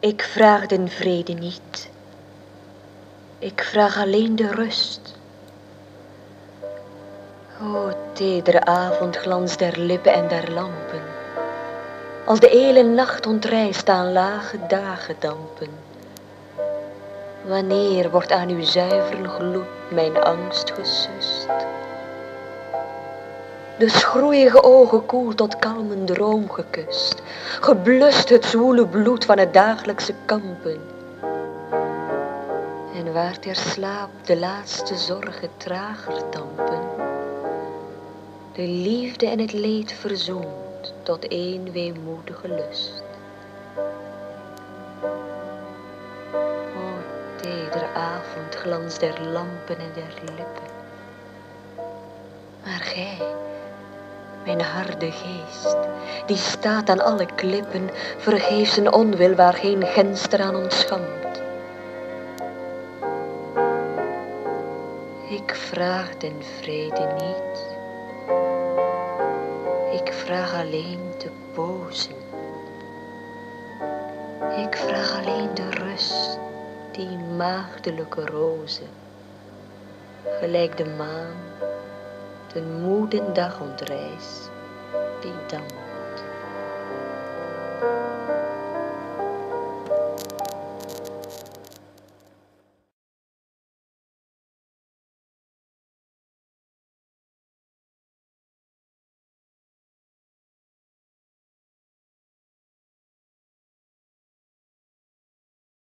Ik vraag den vrede niet, ik vraag alleen de rust. O tedere avondglans der lippen en der lampen, als de hele nacht ontrijst aan lage dagedampen. Wanneer wordt aan uw zuivere gloed mijn angst gesust? De schroeige ogen koel tot kalmen droom gekust, geblust het zwoele bloed van het dagelijkse kampen. En waar ter slaap de laatste zorgen trager dampen, de liefde en het leed verzoend tot één weemoedige lust. O tedere avondglans der lampen en der lippen, maar gij, mijn harde geest, die staat aan alle klippen, vergeefs een onwil waar geen genster aan ontschampt. Ik vraag den vrede niet, ik vraag alleen te pozen. Ik vraag alleen de rust, die maagdelijke rozen, gelijk de maan, den moeden dag ontrijst, die dampt.